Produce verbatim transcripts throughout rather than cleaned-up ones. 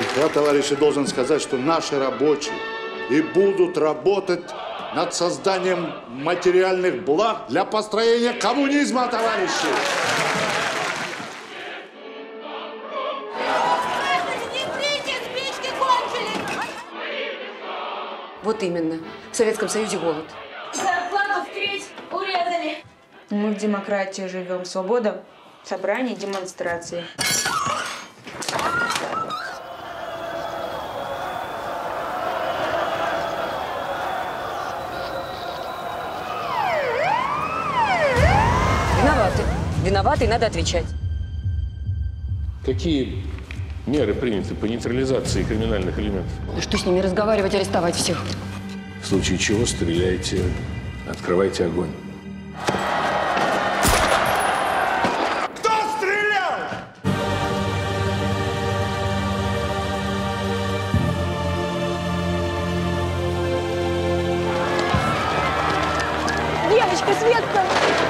Я, товарищи, должен сказать, что наши рабочие и будут работать над созданием материальных благ для построения коммунизма, товарищи. Вот именно. В Советском Союзе голод. Зарплату в треть урезали. Мы в демократии живем. Свобода, собрания, демонстрации. Виноваты. Виноваты, и надо отвечать. Какие меры приняты по нейтрализации криминальных элементов? Да что с ними разговаривать, арестовать всех? В случае чего стреляйте, открывайте огонь. Кто стрелял? Девочка, Светка!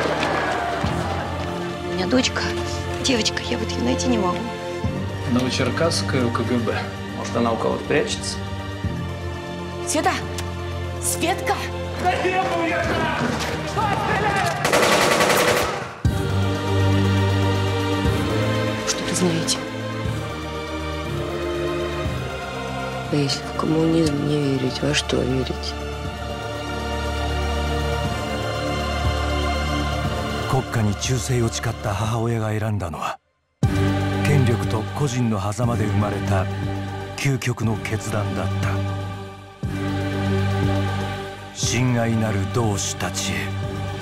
У меня дочка, девочка, я вот ее найти не могу. Новочеркасская у КГБ. Может, она у кого-то прячется? Света! Светка! Что-то знаете. А если в коммунизм не верить, во что верить? 国家に忠誠を誓った母親が選んだのは権力と個人の狭間で生まれた究極の決断だった。親愛なる同志たちへ。